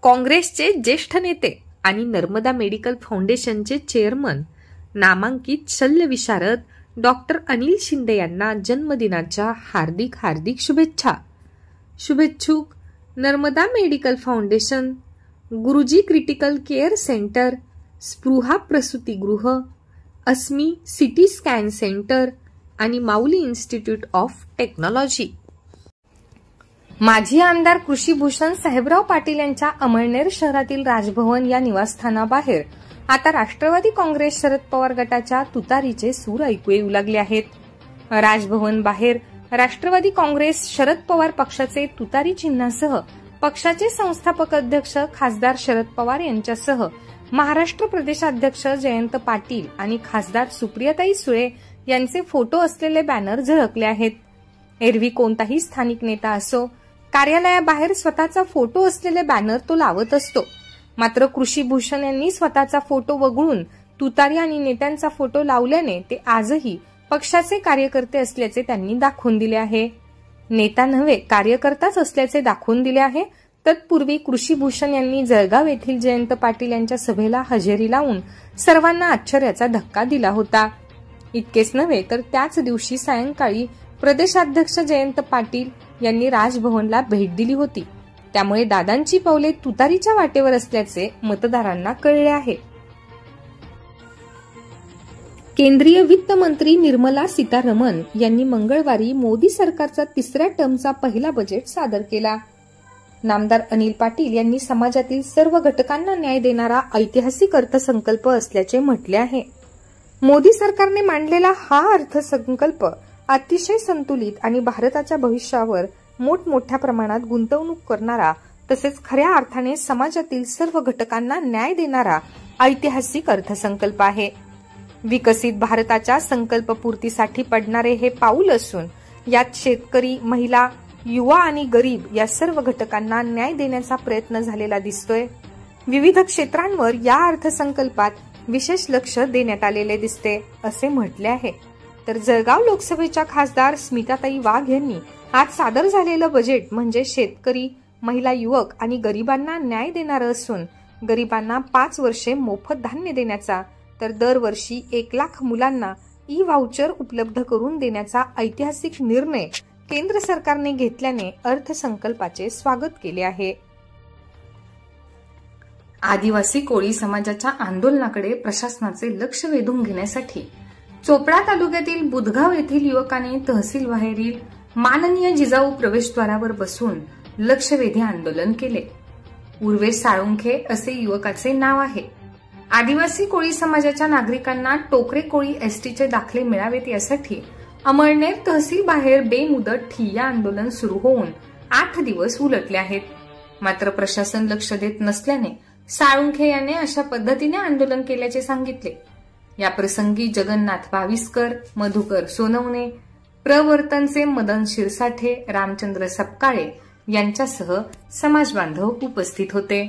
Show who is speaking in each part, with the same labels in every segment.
Speaker 1: काँग्रेसचे ज्येष्ठ नेते आणि नर्मदा मेडिकल फाउंडेशनचे चेअरमन नामांकित शल्यविशारद डॉक्टर अनिल शिंदे यांना जन्मदिनाच्या हार्दिक हार्दिक शुभेच्छा। शुभेच्छुक Narmada medical foundation, Guruji critical care centre, Spruha प्रसूतीगृह, अस्मी सिटी स्कॅन सेंटर आणि माऊली इन्स्टिट्यूट ऑफ टेक्नॉलॉजी। माजी आमदार कृषीभूषण साहेबराव पाटील यांच्या अमळनेर शहरातील राजभवन या निवासस्थानाबाहेर आता राष्ट्रवादी काँग्रेस शरद पवार गटाच्या तुतारीचे सूर ऐकू येऊ लागले आहेत। राजभवन बाहेर राष्ट्रवादी काँग्रेस शरद पवार पक्षाचे तुतारी चिन्हासह पक्षाचे संस्थापक अध्यक्ष खासदार शरद पवार यांच्यासह महाराष्ट्र प्रदेशाध्यक्ष जयंत पाटील आणि खासदार सुप्रियाताई सुळे यांचे फोटो असलेले बॅनर झळकले आहेत। एरवी कोणताही स्थानिक नेता असो, कार्यालयाबाहेर स्वतःचा फोटो असलेले बॅनर तो लावत असतो। मात्र कृषीभूषण यांनी स्वतःचा फोटो वगळून तुतारी आणि नेत्यांचा फोटो लावल्याने ते आजही पक्षाचे कार्यकर्ते असल्याचे त्यांनी दाखवून दिले आहे। नेता नव्हे, कार्यकर्ताच असल्याचे दाखवून दिले आहे। तत्पूर्वी कृषीभूषण यांनी जळगाव येथील जयंत पाटील यांच्या सभेला हजेरी लावून सर्वांना आश्चर्याचा धक्का दिला होता। इतकेच नव्हे तर त्याच दिवशी सायंकाळी प्रदेशाध्यक्ष जयंत पाटील यांनी राजभवनला भेट दिली होती। त्यामुळे दादांची पावले तुतारीच्या वाटेवर असल्याचे मतदारांना कळले आहे। केंद्रीय वित्त मंत्री निर्मला सीतारमण यांनी मंगळवारी मोदी सरकारचा तिसऱ्या टर्मचा पहिला बजेट सादर केला। नामदार अनिल पाटील यांनी समाजातील सर्व घटकांना न्याय देणारा ऐतिहासिक अर्थसंकल्प असल्याचे म्हटले आहे। मोदी सरकारने मांडलेला हा अर्थसंकल्प अतिशय संतुलित आणि भारताच्या भविष्यावर मोठमोठ्या प्रमाणात गुंतवणूक करणारा तसेच खऱ्या अर्थाने समाजातील सर्व घटकांना न्याय देणारा ऐतिहासिक अर्थसंकल्प आहे। विकसित भारताच्या संकल्पपूर्तीसाठी पडणारे हे पाऊल असून यात शेतकरी, महिला, युवा आणि गरीब या सर्व घटकांना न्याय देण्याचा प्रयत्न झालेला दिसतोय। विविध क्षेत्रांवर या अर्थसंकल्पात विशेष लक्ष देण्यात आलेले दिसते असे म्हटले आहे। तर जळगाव लोकसभेच्या खासदार स्मिताताई वाघ यांनी आज सादर झालेलं बजेट म्हणजे शेतकरी, महिला, युवक आणि गरिबांना न्याय देणारं असून गरिबांना 5 वर्षे मोफत धान्य देण्याचा तर दरवर्षी 1 लाख मुलांना ई व्हाउचर उपलब्ध करून देण्याचा ऐतिहासिक निर्णय केंद्र सरकारने घेतल्याने अर्थसंकल्पाचे स्वागत केले आहे। आदिवासी कोळी समाजाच्या आंदोलनाकडे प्रशासनाचे लक्ष वेधून घेण्यासाठी चोपडा तालुक्यातील बुधगाव येथील युवकाने तहसील बाहेरील माननीय जिजाऊ प्रवेशद्वारावर बसून लक्षवेधी आंदोलन केले। उर्वेश साळुंखे असे युवकाचे नाव आहे। आदिवासी कोळी समाजाच्या नागरिकांना टोकरे कोळी एसटीचे दाखले मिळावेत यासाठी अमळनेर तहसील बाहेर बेमुदत ठिय्या आंदोलन सुरू होऊन 8 दिवस उलटले आहेत। मात्र प्रशासन लक्ष देत नसल्याने साळुंखे याने अशा पद्धतीने आंदोलन केल्याचे सांगितले। या प्रसंगी जगन्नाथ बाविस्कर, मधुकर सोनवणे, प्रवर्तनचे मदन शिरसाठे, रामचंद्र सपकाळे यांच्यासह समाजबांधव उपस्थित होते।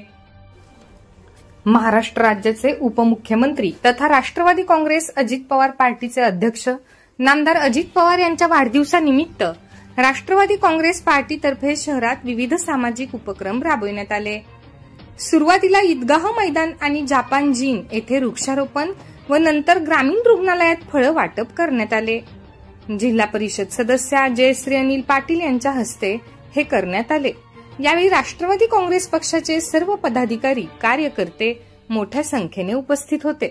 Speaker 1: महाराष्ट्र राज्याचे उपमुख्यमंत्री तथा राष्ट्रवादी काँग्रेस अजित पवार पार्टीचे अध्यक्ष नामदार अजित पवार यांच्या वाढदिवसानिमित्त राष्ट्रवादी काँग्रेस पार्टीतर्फे शहरात विविध सामाजिक उपक्रम राबविण्यात आले। सुरुवातीला ईदगाह मैदान आणि जापान जीन येथे वृक्षारोपण व नंतर ग्रामीण रुग्णालयात फळं वाटप करण्यात आले। जिल्हा परिषद सदस्या जयश्री अनिल पाटील यांच्या हस्ते हे करण्यात आले। यावेळी राष्ट्रवादी काँग्रेस पक्षाचे सर्व पदाधिकारी, कार्यकर्ते मोठ्या संख्येने उपस्थित होते।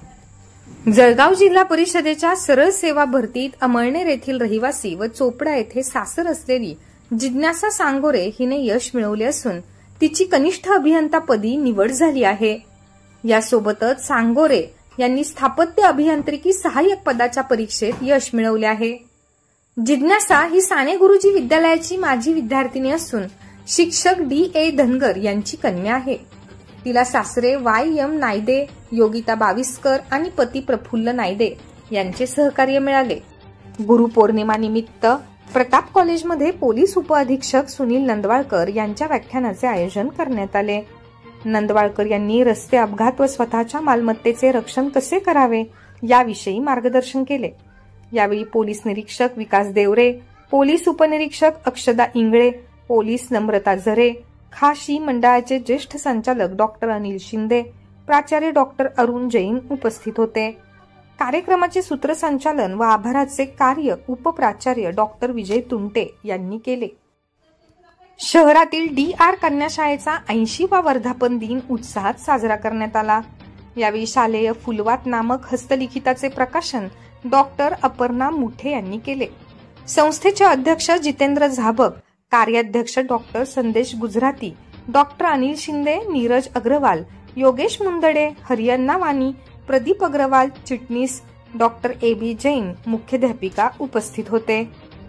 Speaker 1: जळगाव जिल्हा परिषदेच्या सरळ सेवा भरतीत अमळनेर येथील रहिवासी व चोपडा येथे सासर असलेली जिज्ञासा सांगोरे हिने यश मिळवले असून तिची कनिष्ठ अभियंतापदी निवड झाली आहे। यासोबतच सांगोरे यांनी स्थापत्य अभियांत्रिकी सहाय्यक पदाच्या परीक्षेत यश मिळवले आहे। जिज्ञासा ही साने गुरुजी विद्यालयाची माजी विद्यार्थिनी असून शिक्षक D.A. धनगर यांची कन्या आहे। तिला सासरे Y.M. नायदे, योगिता बाविस्कर आणि पती प्रफुल्ल नायदे यांचे सहकार्य मिळाले। गुरुपौर्णिमा निमित्त प्रताप कॉलेजमध्ये पोलीस उपअधीक्षक सुनील नंदवाळकर यांच्या व्याख्यानाचे आयोजन करण्यात आले। नंदवाळकर यांनी रस्ते अपघात व स्वतःच्या मालमत्तेचे रक्षण कसे करावे याविषयी मार्गदर्शन केले। यावेळी पोलीस निरीक्षक विकास देवरे, पोलीस उपनिरीक्षक अक्षदा इंगळे, पोलीस नम्रता झरे, खाशी मंडळाचे ज्येष्ठ संचालक डॉक्टर अनिल शिंदे, प्राचार्य डॉक्टर अरुण जैन उपस्थित होते। कार्यक्रमाचे सूत्रसंचालन व आभाराचे कार्य उपप्राचार्य डॉक्टर विजय तुंटे यांनी केले। शहरातील DR कन्याशाळेचा 80वा वर्धापन दिन उत्साहात साजरा करण्यात आला। यावेळी शालेय फुलवात नामक हस्तलिखिताचे प्रकाशन डॉक्टर अपर्णा मुठे यांनी केले। संस्थेचे अध्यक्ष जितेंद्र झाबक, कार्याध्यक्ष डॉक्टर संदेश गुजराती, डॉक्टर अनिल शिंदे, नीरज अग्रवाल, योगेश मुंदडे, हरियाणा वाणी, प्रदीप अग्रवाल, चिटणीस डॉक्टर AB जैन, मुख्याध्यापिका उपस्थित होते।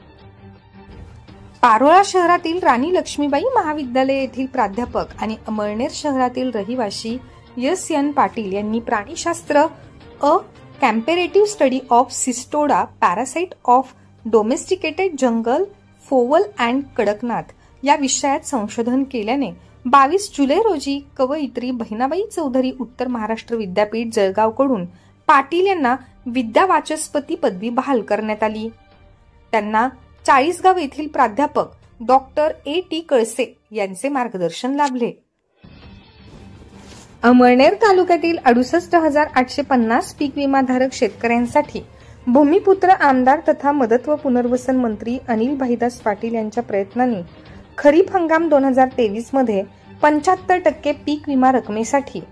Speaker 1: पारोळा शहरातील राणी लक्ष्मीबाई महाविद्यालय येथील प्राध्यापक आणि अमळनेर शहरातील रहिवासी SN पाटील यांनी प्राणीशास्त्र a comparative study of cestoda parasite of domesticated jungle fowl and Kadaknath या विषयात संशोधन केल्याने 22 जुलै रोजी कवयित्री बहिणाबाई चौधरी उत्तर महाराष्ट्र विद्यापीठ जळगावकडून पाटील यांना विद्यावाचस्पती पदवी बहाल करण्यात आली। त्यांना चाळीसगाव येथील प्राध्यापक डॉक्टर AT कळसे यांचे मार्गदर्शन लाभले। अमळनेर तालुक्यातील 68,850 पीक विमाधारक शेतकऱ्यांसाठी भूमिपुत्र आमदार तथा मदत व पुनर्वसन मंत्री अनिल भाईदास पाटील यांच्या प्रयत्नांनी खरीप हंगाम 2023 मध्ये 75% पीक विमा रकमेसाठी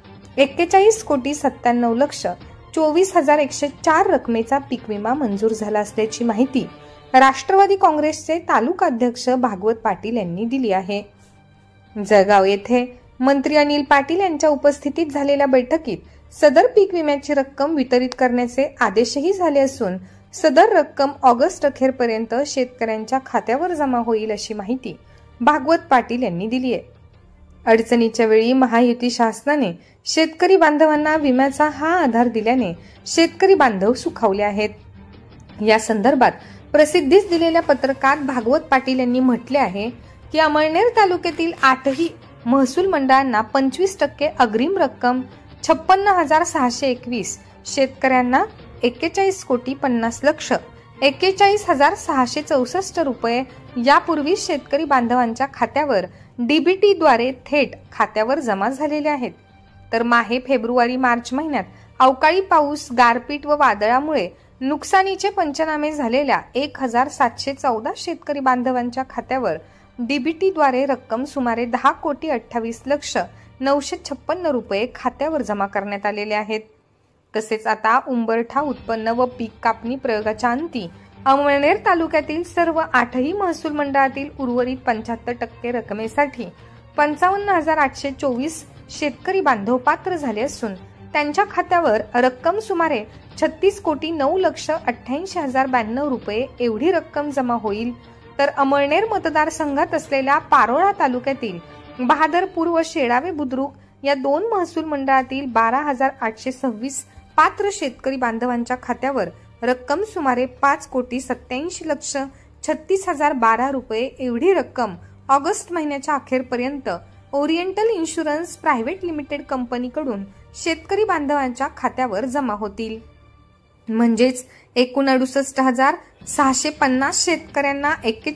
Speaker 1: 41,97,24,104 रकमेचा पीक विमा मंजूर झाला असल्याची माहिती राष्ट्रवादी काँग्रेसचे तालुका अध्यक्ष भागवत पाटील यांनी दिली आहे। जळगाव येथे मंत्री अनिल पाटील यांच्या उपस्थितीत झालेल्या बैठकीत सदर पीक विम्याची रक्कम वितरित करण्याचे आदेशही झाले असून सदर रक्कम ऑगस्ट अखेरपर्यंत शेतकऱ्यांच्या खात्यावर जमा होईल अशी माहिती भागवत पाटील यांनी दिली आहे। अडचणीच्या वेळी महायुती शासनाने शेतकरी बांधवांना विम्याचा हा आधार दिल्याने शेतकरी बांधव सुखावले आहेत। या संदर्भात प्रसिद्धीस दिलेल्या पत्रकात भागवत पाटील यांनी म्हटले आहे की अमळनेर तालुक्यातील 8ही महसूल मंडळांना 25% अग्रिम रक्कम 56,621, शेतकऱ्यांना 41,50,00,000 41,664 रुपये यापूर्वी शेतकरी बांधवांच्या खात्यावर DBT द्वारे थेट खात्यावर जमा झालेले आहेत। तर माहे, फेब्रुवारी, मार्च महिन्यात अवकाळी पाऊस, गारपीट व वादळामुळे नुकसानीचे पंचनामे झालेल्या 1,714 शेतकरी बांधवांच्या खात्यावर DBT द्वारे रक्कम सुमारे 10,28,09,56 रुपये खात्यावर जमा करण्यात आलेले आहेत। तसेच आता उंबरठा उत्पन्न व पीक कापणी प्रयोगाच्या अंती अमळनेर तालुक्यातील सर्व 8ही महसूल मंडळातील उर्वरित 75% रकमेसाठी 55,824 शेतकरी बांधव पात्र झाले असून त्यांच्या खात्यावर रक्कम सुमारे 36,09,88,092 रुपये एवढी रक्कम जमा होईल। तर अमळनेर मतदारसंघात असलेल्या पारोळा तालुक्यातील बहादरपूर व शेळावे बुद्रुक या 2 महसूल मंडळातील 12,826 पात्र शेतकरी बांधवांच्या खात्यावर रक्कम सुमारे 5,87,36,012 रुपये एवढी रक्कम ऑगस्ट महिन्याच्या अखेरपर्यंत ओरिएंटल इन्शुरन्स प्रायव्हेट लिमिटेड कंपनीकडून शेतकरी बांधवांच्या खात्यावर जमा होतील। म्हणजेच एकूण 68,650 शेतकऱ्यांना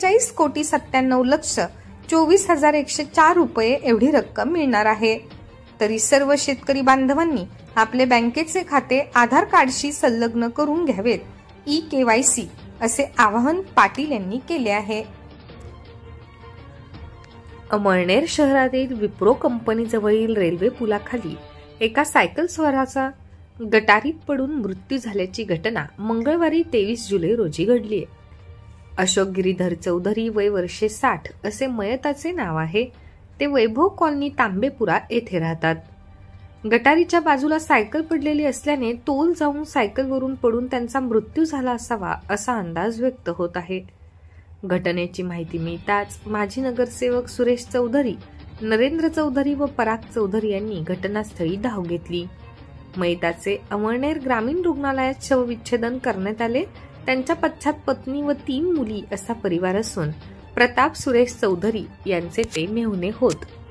Speaker 1: 41,97,24,104 रुपये एवढी रक्कम मिळणार आहे। तरी सर्व शेतकरी बांधवांनी आपले बँकेचे खाते आधार कार्डशी संलग्न करून घ्यावेत, eKYC असे आवाहन पाटील यांनी केले आहे। अमळनेर शहरातील विप्रो कंपनी जवळील रेल्वे पुलाखाली एका सायकल स्वाराचा गटारीत पडून मृत्यू झाल्याची घटना मंगळवारी 23 जुलै रोजी घडली आहे। अशोक गिरीधर चौधरी, वय वर्षे 60 असे मयताचे नाव आहे। ते वैभव कॉलनी, तांबेपुरा येथे राहतात। गटारीच्या बाजूला सायकल पडलेली असल्याने तोल जाऊन सायकलवरून पडून त्यांचा मृत्यू झाला असावा असा अंदाज व्यक्त होत आहे। घटनेची माहिती मिळताच माजी नगरसेवक सुरेश चौधरी, नरेंद्र चौधरी व पराग चौधरी यांनी घटनास्थळी धाव घेतली। मयताचे अमळनेर ग्रामीण रुग्णालयात शवविच्छेदन करण्यात आले। त्यांच्या पश्चात पत्नी व 3 मुली असा परिवार असून प्रताप सुरेश चौधरी यांचे ते मेहुणे होत।